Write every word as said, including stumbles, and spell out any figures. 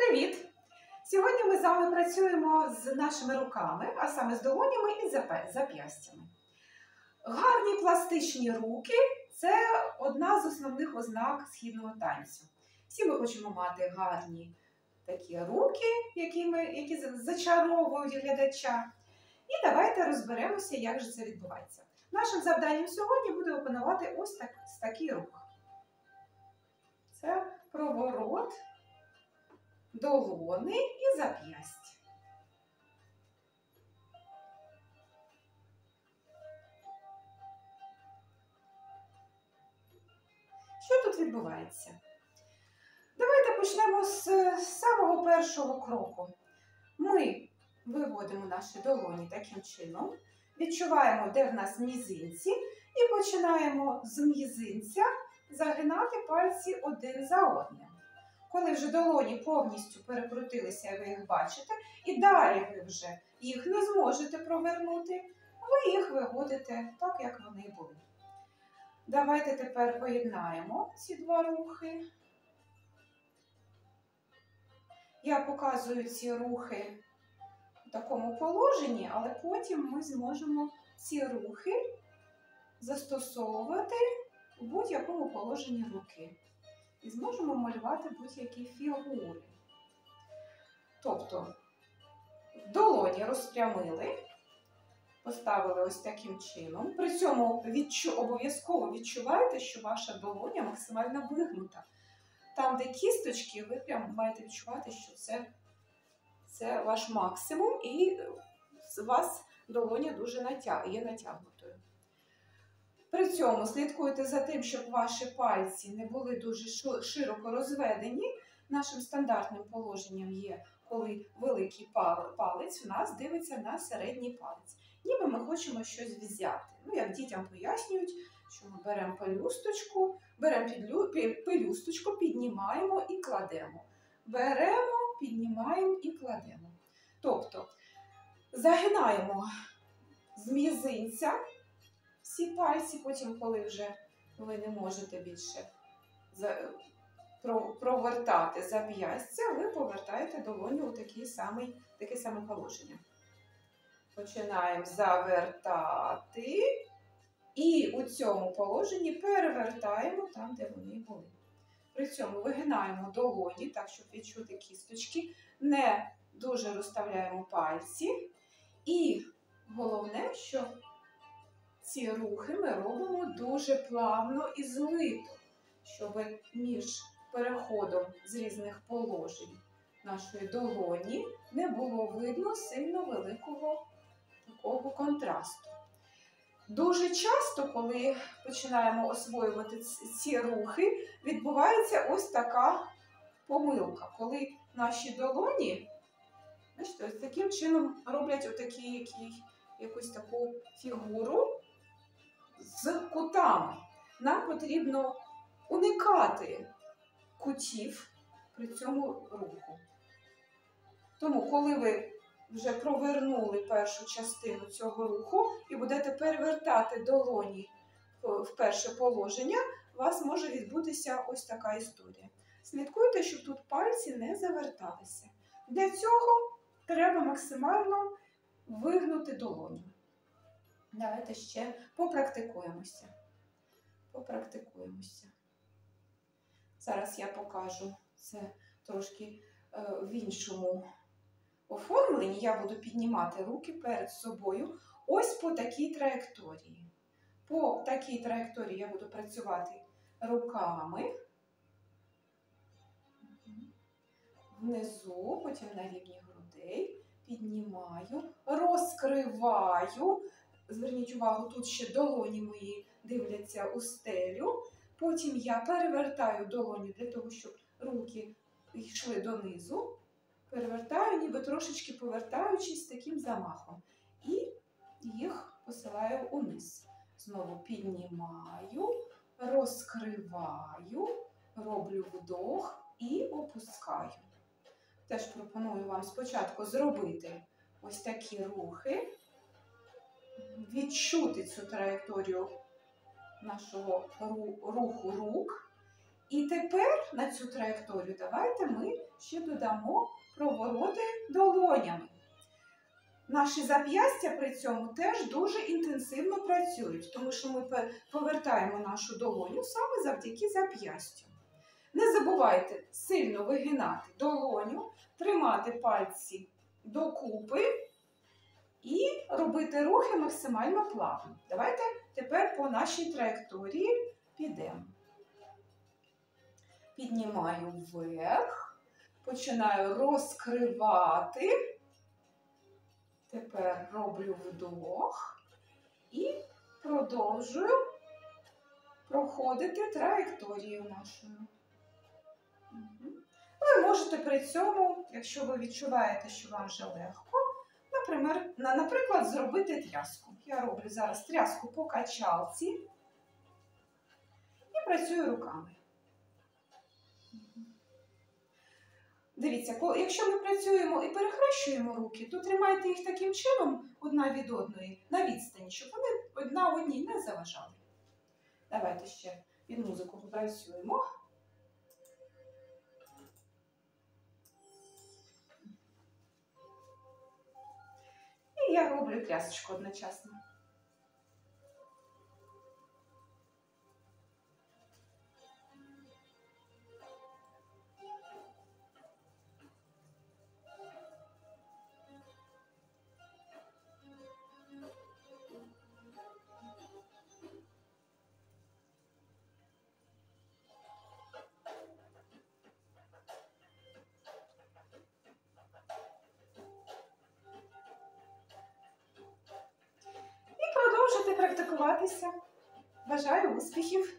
Привіт! Сьогодні ми з вами працюємо з нашими руками, а саме з долонями і зап'ястями. Гарні пластичні руки – це одна з основних ознак східного танцю. Всі ми хочемо мати гарні такі руки, які, ми, які зачаровують глядача. І давайте розберемося, як же це відбувається. Нашим завданням сьогодні буде опанувати ось так, такий рух. Це проворот долони і зап'ястя. Що тут відбувається? Давайте почнемо з самого першого кроку. Ми виводимо наші долоні таким чином, відчуваємо, де в нас мізинці, і починаємо з мізинця загинати пальці один за одним. Коли вже долоні повністю перекрутилися, ви їх бачите, і далі ви вже їх не зможете провернути, ви їх виводите так, як вони були. Давайте тепер поєднаємо ці два рухи. Я показую ці рухи в такому положенні, але потім ми зможемо ці рухи застосовувати в будь-якому положенні руки. І зможемо малювати будь-які фігури. Тобто, долоні розпрямили, поставили ось таким чином. При цьому відчу... обов'язково відчувайте, що ваша долоня максимально вигнута. Там, де кісточки, ви прям маєте відчувати, що це, це ваш максимум, і у вас долоня дуже натяг... є натягнутою. При цьому слідкуйте за тим, щоб ваші пальці не були дуже широко розведені. Нашим стандартним положенням є, коли великий палець у нас дивиться на середній палець. Ніби ми хочемо щось взяти. Ну, як дітям пояснюють, що ми беремо пелюсточку, беремо пелюсточку, піднімаємо і кладемо. Беремо, піднімаємо і кладемо. Тобто, загинаємо з мізинця всі пальці, потім, коли вже ви не можете більше провертати зап'ястя, ви повертаєте долоню у таке саме, таке саме положення. Починаємо завертати і у цьому положенні перевертаємо там, де вони були. При цьому вигинаємо долоні, так, щоб відчути кісточки, не дуже розставляємо пальці. І головне, що ці рухи ми робимо дуже плавно і злито, щоб між переходом з різних положень нашої долоні не було видно сильно великого такого контрасту. Дуже часто, коли починаємо освоювати ці рухи, відбувається ось така помилка, коли наші долоні, бачите, ось таким чином роблять отакі, які, якусь таку фігуру з кутами. Нам потрібно уникати кутів при цьому руху. Тому, коли ви вже провернули першу частину цього руху і будете перевертати долоні в перше положення, у вас може відбутися ось така історія. Слідкуйте, щоб тут пальці не заверталися. Для цього треба максимально вигнути долоню. Давайте ще попрактикуємося. Попрактикуємося. Зараз я покажу це трошки е, в іншому оформленні. Я буду піднімати руки перед собою ось по такій траєкторії. По такій траєкторії я буду працювати руками. Внизу, потім на рівні грудей. Піднімаю, розкриваю. Зверніть увагу, тут ще долоні мої дивляться у стелю. Потім я перевертаю долоні для того, щоб руки йшли донизу. Перевертаю, ніби трошечки повертаючись таким замахом. І їх посилаю униз. Знову піднімаю, розкриваю, роблю вдох і опускаю. Теж пропоную вам спочатку зробити ось такі рухи. Відчути цю траєкторію нашого руху рук І тепер на цю траєкторію давайте ми ще додамо провороти долонями. Наші зап'ястя при цьому теж дуже інтенсивно працюють, тому що ми повертаємо нашу долоню саме завдяки зап'ястю. Не забувайте сильно вигинати долоню, тримати пальці докупи і робити рухи максимально плавно. Давайте тепер по нашій траєкторії підемо. Піднімаю вверх, починаю розкривати. Тепер роблю вдох і продовжую проходити траєкторію нашою. Ви можете при цьому, якщо ви відчуваєте, що вам вже легко, наприклад, зробити тряску. Я роблю зараз тряску по качалці і працюю руками. Дивіться, якщо ми працюємо і перехрещуємо руки, то тримайте їх таким чином одна від одної на відстані, щоб вони одна одній не заважали. Давайте ще під музику попрацюємо. І я роблю трясочку одночасно. Продовжуйте практикуватися. Бажаю успіхів!